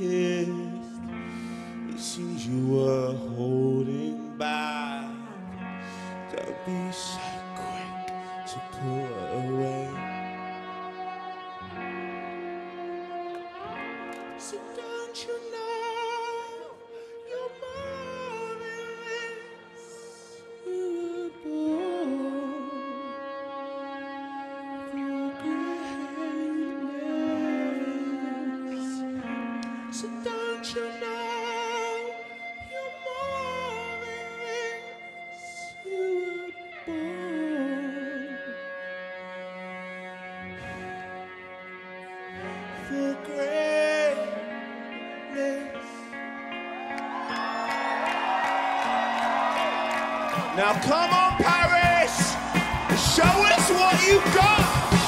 kissed, it seems you were holding back. Don't be so quick to pull away. So don't you know you're more than this? You were born for greatness. So don't you know you're more than this? You were born for greatness. Now come on, Paris, show us what you got.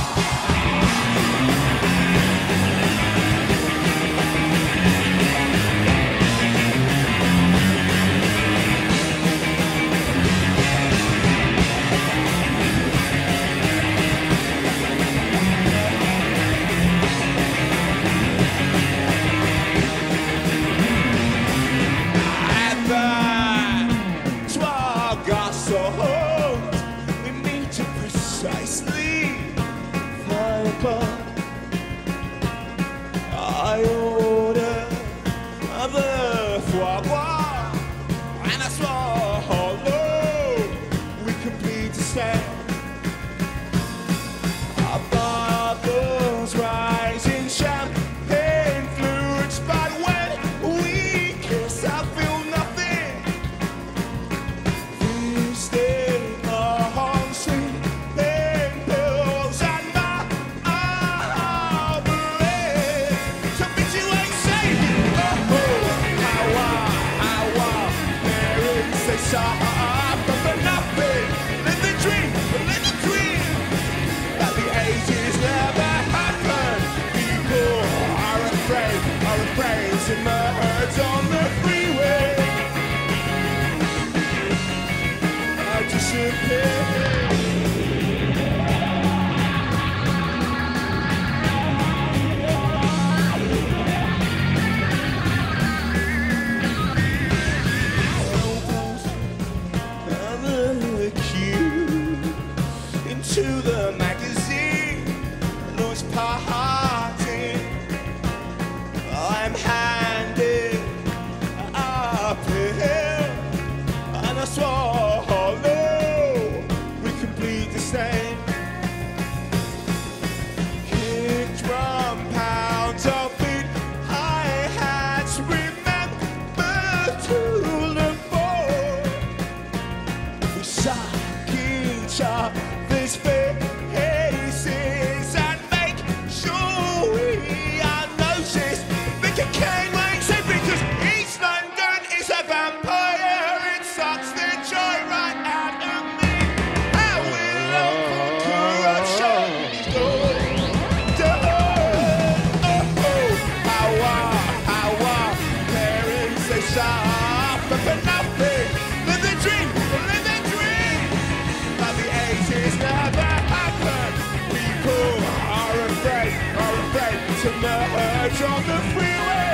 We meet at precisely 5 o'clock. I order the foie gras, and I swallow. We complete the set. Our bubbles rise in champagne flutes, but when we kiss, I feel nothing. Emerge on the freeway. I disappear. Another cue into the magazine. No, it's parting. I'm handed up hill, and I swallow. We complete the same. Kick drum, pounds of beat, hi-hats. Remember to look forward. We suck each other's faces and make sure we are noticed. King makes it because East London is a vampire. It sucks the joy right out of me. How will Uncle Corruption go? How parents they suffer for nothing. Live the dream, but the 80s never happened. People are afraid to merge on the freeway.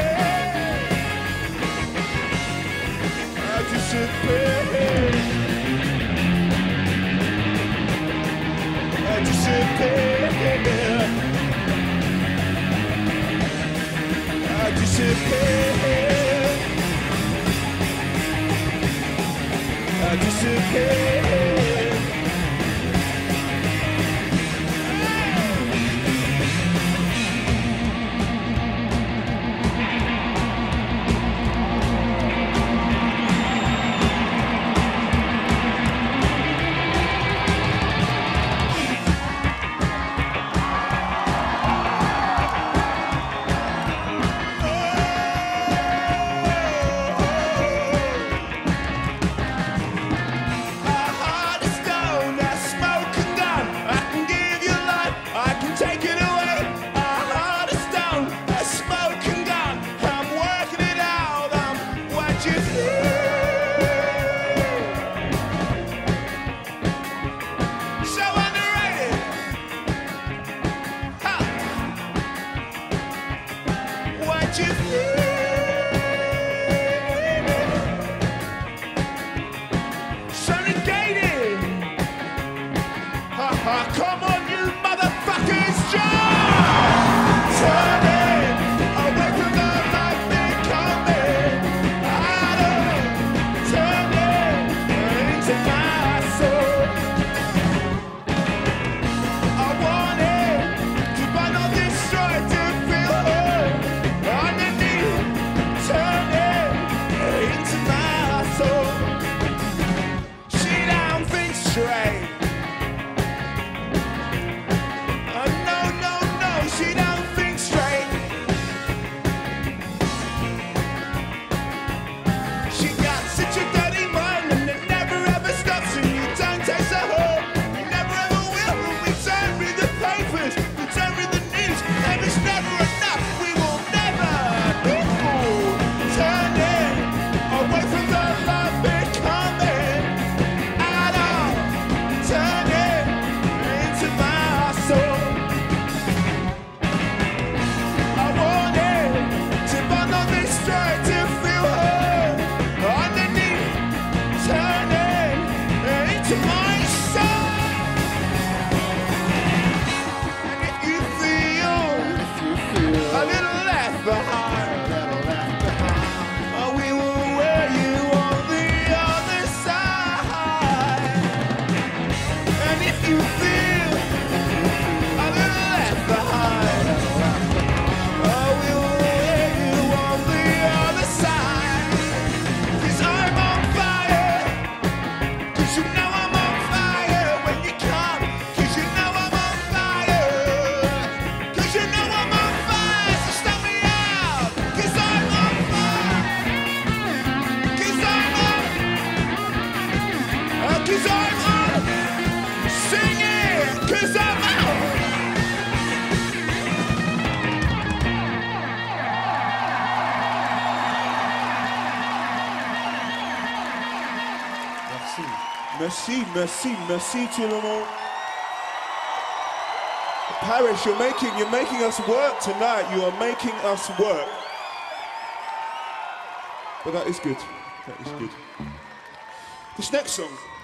I disappear. I disappear. I disappear. I disappear. Merci. Merci, merci, merci tout le monde. Paris, you're making us work tonight. You are making us work. But that is good. That is good. This next song.